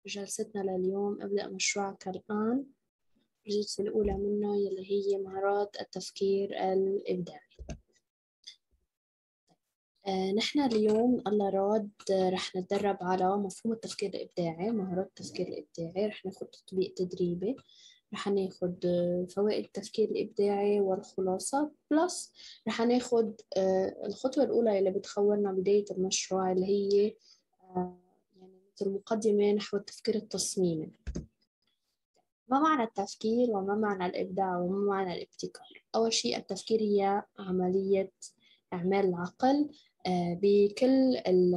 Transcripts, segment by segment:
جلستنا لليوم. ابدأ مشروعك الآن. الجلسة الأولى منه يلي هي مهارات التفكير الإبداعي. نحن اليوم الله راد رح نتدرب على مفهوم التفكير الإبداعي، مهارات التفكير الإبداعي. رح ناخد تطبيق تدريبي، رح ناخد فوائد التفكير الإبداعي والخلاصة، بلس رح ناخد الخطوة الأولى اللي بتخولنا بداية المشروع، اللي هي يعني مثل مقدمة نحو التفكير التصميمي. ما معنى التفكير وما معنى الإبداع وما معنى الابتكار؟ أول شيء، التفكير هي عملية إعمال العقل بكل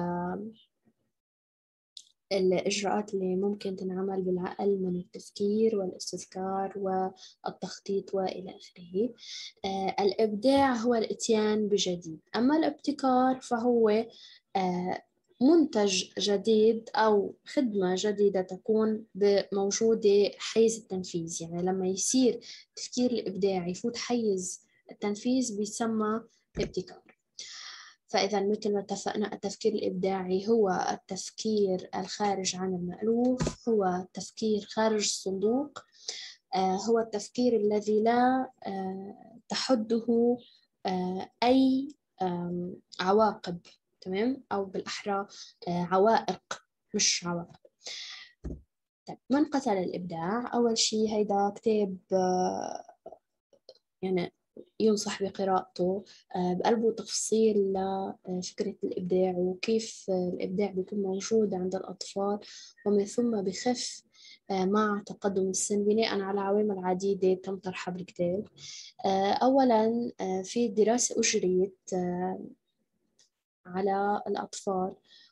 الإجراءات اللي ممكن تنعمل بالعقل من التفكير والاستذكار والتخطيط وإلى آخره. الإبداع هو الإتيان بجديد، أما الابتكار فهو منتج جديد أو خدمة جديدة تكون موجودة حيز التنفيذ. يعني لما يصير التفكير الإبداعي يفوت حيز التنفيذ بيسمى ابتكار. فإذا مثل ما اتفقنا، التفكير الإبداعي هو التفكير الخارج عن المألوف، هو التفكير خارج الصندوق، هو التفكير الذي لا تحده أي عواقب، تمام؟ أو بالأحرى عوائق مش عواقب. طيب، من قتل الإبداع؟ أول شيء هيدا كتاب يعني ينصح بقراءته، بقلبه تفصيل لفكرة الإبداع وكيف الإبداع بيكون موجود عند الأطفال ومن ثم بخف مع تقدم السن بناء على عوامل عديدة تم طرحها بالكتاب. أولاً في دراسة أجريت على الأطفال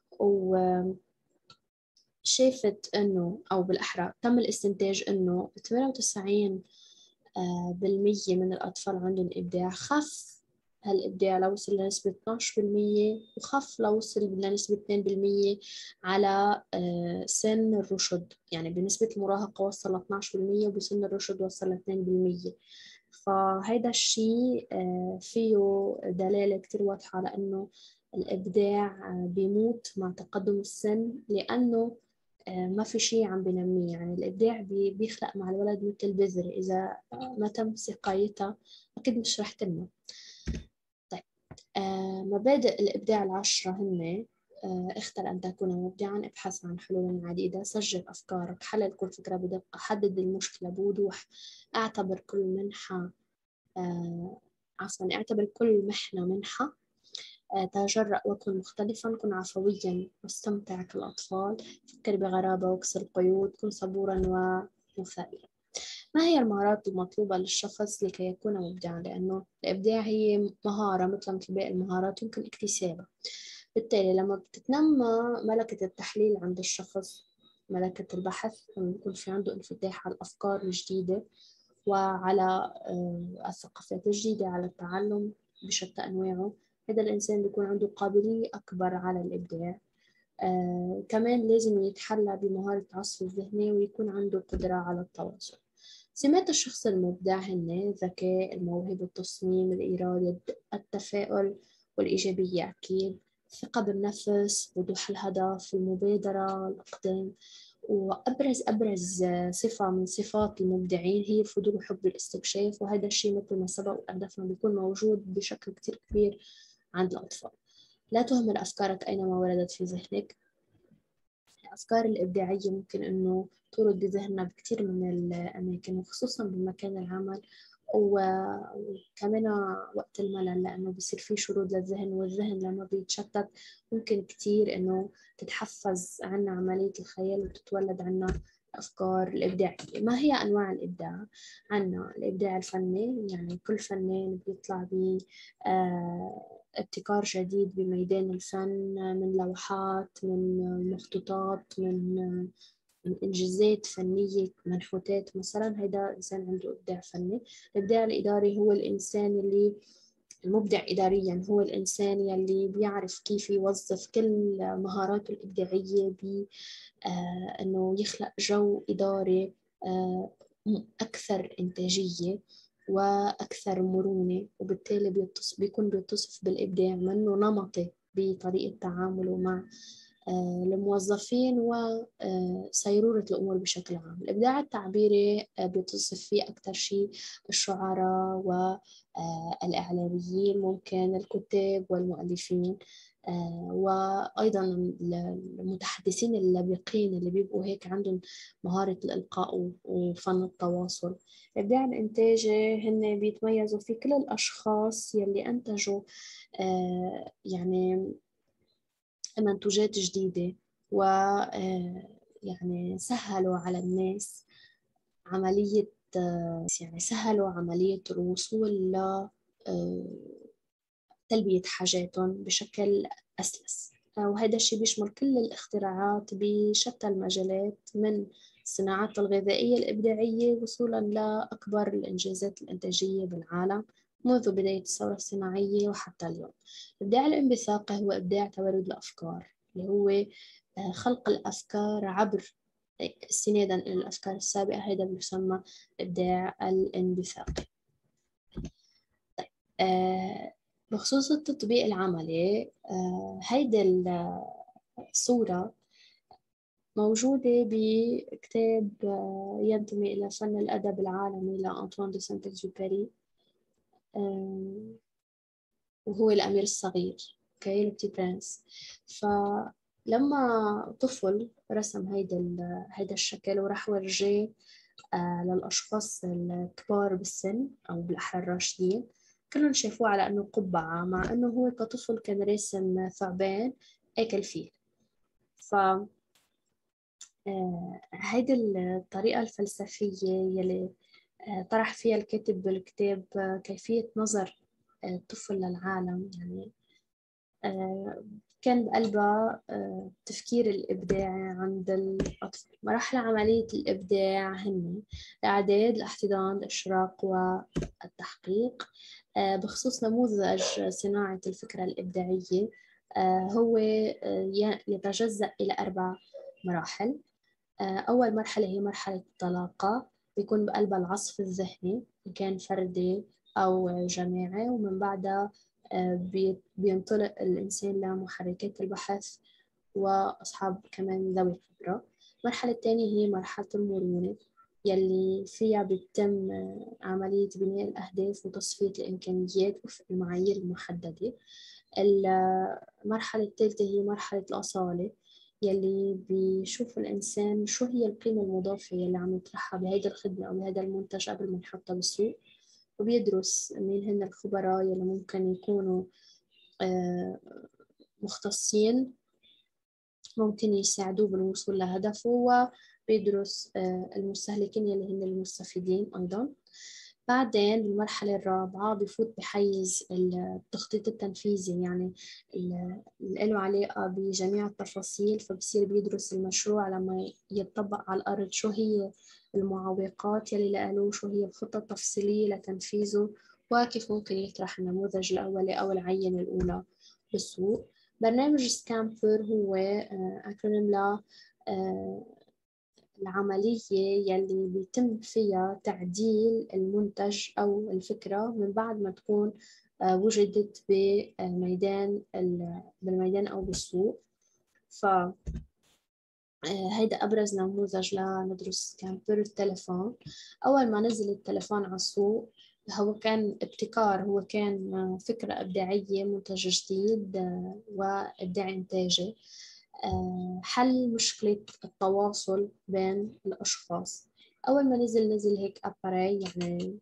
وشافت أنه، أو بالأحرى تم الاستنتاج أنه 98 بالمية من الأطفال عندهم إبداع. خف هالإبداع لو وصل لنسبة 12%، وخف لو وصل لنسبة 2% على سن الرشد. يعني بنسبة المراهقة وصل ل 12%، وبسن الرشد وصل ل 2%. فهيدا الشيء فيه دلالة كتير واضحة على أنه الإبداع بيموت مع تقدم السن، لأنه ما في شيء عم بنميه. يعني الإبداع بيخلق مع الولد مثل البذرة، إذا ما تم سقايتها أكيد مش رح تنمو. طيب، مبادئ الإبداع العشرة هن: اختر أن تكون مبدعاً، ابحث عن حلول عديدة، سجل أفكارك، حلل كل فكرة بدقة، حدد المشكلة بوضوح، اعتبر كل منحة اعتبر كل محنة منحة، تجرأ وكن مختلفاً، كن عفوياً واستمتع كالأطفال، فكر بغرابة واكسر القيود، كن صبوراً ومثابراً. ما هي المهارات المطلوبة للشخص لكي يكون مبدعاً؟ لأنه الإبداع هي مهارة مثل باقي المهارات يمكن اكتسابها. بالتالي لما بتتنمى ملكة التحليل عند الشخص، ملكة البحث، لما يكون في عنده انفتاح على الأفكار الجديدة وعلى الثقافات الجديدة، على التعلم بشتى أنواعه، هذا الإنسان بيكون عنده قابلية أكبر على الإبداع. كمان لازم يتحلى بمهارة العصف الذهني ويكون عنده قدرة على التواصل. سمات الشخص المبدع هن: الذكاء، الموهبة، التصميم، الإرادة، التفاؤل والإيجابية أكيد، الثقة بالنفس، وضوح الهدف، المبادرة، الإقدام. وأبرز صفة من صفات المبدعين هي الفضول وحب الاستكشاف، وهذا الشيء مثل ما سبق وأهدافنا بيكون موجود بشكل كتير كبير عند الأطفال. لا تهمل أفكارك أينما وردت في ذهنك. الأفكار الإبداعية ممكن إنه تورد بذهننا بكتير من الأماكن، وخصوصا بمكان العمل وكمان وقت الملل، لأنه بيصير في شرود للذهن، والذهن لما بيتشتت ممكن كتير إنه تتحفز عنا عملية الخيال وتتولد عنا الأفكار الإبداعية. ما هي أنواع الإبداع؟ عنا الإبداع الفني، يعني كل فنان بيطلع ب ابتكار جديد بميدان الفن، من لوحات، من مخطوطات، من إنجازات فنية، منحوتات مثلا. هيدا إنسان عنده إبداع فني. الإبداع الإداري هو الإنسان اللي المبدع إداريا، هو الإنسان يلي بيعرف كيف يوظف كل مهاراته الإبداعية إنه يخلق جو إداري أكثر إنتاجية وأكثر مرونة، وبالتالي بيكون بيتصف بالإبداع، منه نمطي بطريقة تعامله مع الموظفين وسيرورة الأمور بشكل عام. الإبداع التعبيري بيتصف فيه أكثر شيء الشعراء والإعلاميين، ممكن الكتاب والمؤلفين، وأيضا المتحدثين اللبقين اللي بيبقوا هيك عندهم مهارة الإلقاء وفن التواصل. الإبداع الإنتاجي هن بيتميزوا في كل الأشخاص يلي أنتجوا يعني منتوجات جديدة، و يعني سهلوا على الناس عملية يعني سهلوا عملية الوصول ل تلبية حاجاتهم بشكل أسلس. وهذا الشيء بيشمل كل الاختراعات بشتى المجالات، من الصناعات الغذائية الإبداعية وصولا لأكبر الإنجازات الإنتاجية بالعالم منذ بداية الثورة الصناعية وحتى اليوم. الإبداع الانبثاقي هو إبداع تورد الأفكار، اللي هو خلق الأفكار عبر استنادا إلى الأفكار السابقة. هذا بيسمى إبداع الانبثاقي. طيب بخصوص التطبيق العملي، هيدي الصورة موجودة بكتاب ينتمي إلى فن الأدب العالمي لأنطوان دي سانت إكزوبيري، وهو الأمير الصغير، لو بتي برنس. فلما طفل رسم هيدا الشكل وراح ورجيه للأشخاص الكبار بالسن أو بالأحرى الراشدين، كلهم شافوه على أنه قبعة، مع أنه هو كطفل كان راسم ثعبان آكل فيه. ف هيدي الطريقة الفلسفية يلي طرح فيها الكاتب بالكتاب كيفية نظر الطفل للعالم، يعني كان بقلبها التفكير الإبداعي عند الأطفال. مراحل عملية الإبداع هن الإعداد، الاحتضان، الإشراق والتحقيق. بخصوص نموذج صناعة الفكرة الإبداعية، هو يتجزأ إلى 4 مراحل. أول مرحلة هي مرحلة الطلاقة، بيكون بقلبها العصف الذهني إن كان فردي أو جماعي، ومن بعدها بينطلق الإنسان لمحركات البحث وأصحاب كمان ذوي خبرة. المرحلة الثانية هي مرحلة المرونة، يلي فيها بيتم عملية بناء الأهداف وتصفية الإمكانيات وفق المعايير المحددة. المرحلة الثالثة هي مرحلة الأصالة، يلي بيشوف الإنسان شو هي القيمة المضافة يلي عم يطرحها بهيدا الخدمة أو بهذا المنتج قبل ما يحطها بالسوق، وبيدرس مين هن الخبراء يلي ممكن يكونوا مختصين ممكن يساعدوه بالوصول لهدفه، وبيدرس المستهلكين يلي هن المستفيدين أيضا. بعدين بالمرحلة الرابعة بفوت بحيز التخطيط التنفيذي، يعني اللي له علاقة بجميع التفاصيل، فبصير بيدرس المشروع لما يتطبق على الأرض شو هي المعوقات يلي لقالوه، شو هي الخطة التفصيلية لتنفيذه، وكيف ممكن يطرح النموذج الأولي أو العينة الأولى بالسوق. برنامج سكامبر هو أكرونيم العملية يلي بيتم فيها تعديل المنتج أو الفكرة من بعد ما تكون وجدت بالميدان أو بالسوق. هيدا أبرز نموذج لندرس كامبر التلفون. أول ما نزل التلفون على السوق هو كان ابتكار، هو كان فكرة إبداعية، منتج جديد وإبداع إنتاجي، حل مشكلة التواصل بين الأشخاص. أول ما نزل هيك أباري، يعني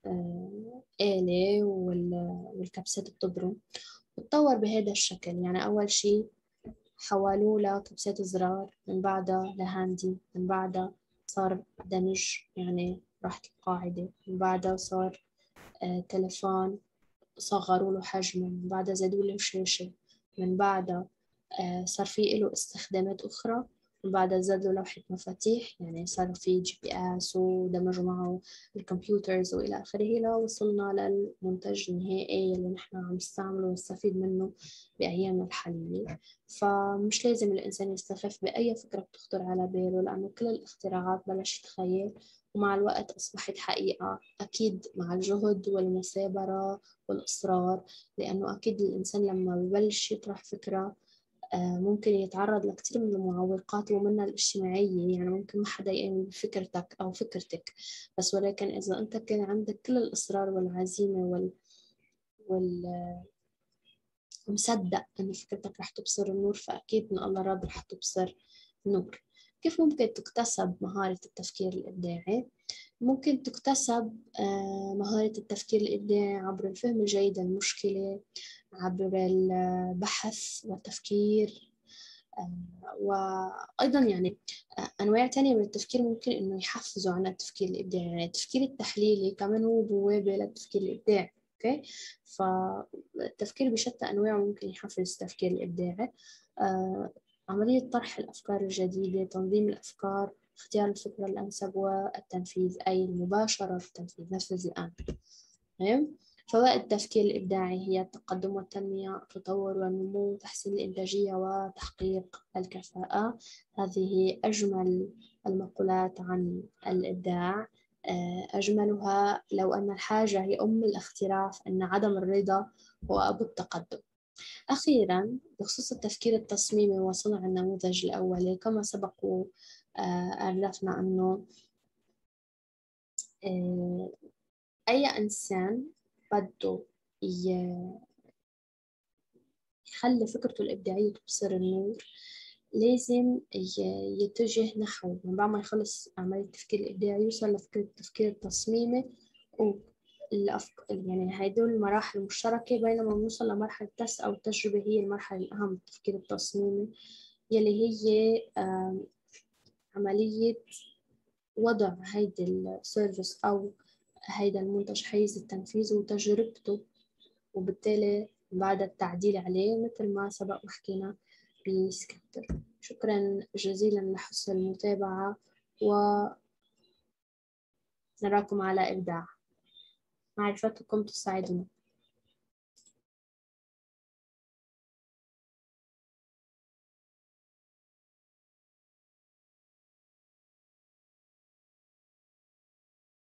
آلة والكبسات بتبرم، وتطور بهذا الشكل. يعني أول شيء حولوه لكبسات زرار، من بعدها لهاندي، من بعدها صار دمج يعني راحت القاعدة، من بعدها صار تلفون صغروا له حجمه، من بعدها زادوا له شاشة، من بعدها صار في له استخدامات أخرى، من بعدها زاد له لوحة مفاتيح، يعني صار في GPS ودمجوا معه الكمبيوترز وإلى آخره، لوصلنا للمنتج النهائي اللي نحن عم نستعمله ونستفيد منه بأيامنا الحالية. فمش لازم الإنسان يستخف بأي فكرة بتخطر على باله، لأنه كل الاختراعات بلشت خيال ومع الوقت أصبحت حقيقة، أكيد مع الجهد والمثابرة والإصرار. لأنه أكيد الإنسان لما ببلش يطرح فكرة ممكن يتعرض لكثير من المعوقات ومنها الاجتماعية، يعني ممكن ما حدا يؤمن بفكرتك أو فكرتك، بس ولكن إذا أنت كان عندك كل الإصرار والعزيمة وال... ومصدق أن فكرتك رح تبصر النور، فأكيد من الله راضي رح تبصر النور. كيف ممكن تكتسب مهارة التفكير الإبداعي؟ ممكن تكتسب مهارة التفكير الإبداعي عبر الفهم الجيد للمشكلة، عبر البحث والتفكير، وأيضا يعني أنواع تانية من التفكير ممكن إنه يحفزوا عن التفكير الإبداعي. يعني التفكير التحليلي كمان هو بوابة للتفكير الإبداعي. أوكي، فالتفكير بشتى أنواعه ممكن يحفز التفكير الإبداعي. عملية طرح الأفكار الجديدة، تنظيم الأفكار، اختيار الفكرة الأنسب، والتنفيذ، أي المباشرة في التنفيذ، نفذ الآن. تمام. فوائد التفكير الإبداعي هي التقدم والتنمية، التطور والنمو، تحسين الإنتاجية، وتحقيق الكفاءة. هذه أجمل المقولات عن الإبداع. أجملها: لو أن الحاجة هي أم الاختراع فإن عدم الرضا هو أبو التقدم. أخيراً، بخصوص التفكير التصميمي وصنع النموذج الأولي، كما سبق وأعرفنا أنه أي إنسان بده يخلي فكرته الإبداعية تبصر النور لازم يتجه نحو، من بعد ما يخلص عملية التفكير الإبداعي يوصل لفكرة التفكير التصميمي. يعني هدول المراحل المشتركة، بينما نوصل لمرحلة التست أو التجربة هي المرحلة الأهم، التفكير التصميمي، يلي هي عملية وضع هيدا السيرفيس أو هيدا المنتج حيز التنفيذ وتجربته، وبالتالي بعد التعديل عليه مثل ما سبق وحكينا بسكتر. شكرا جزيلا لحسن المتابعة، ونراكم على إبداع. معرفتكم تساعدنا.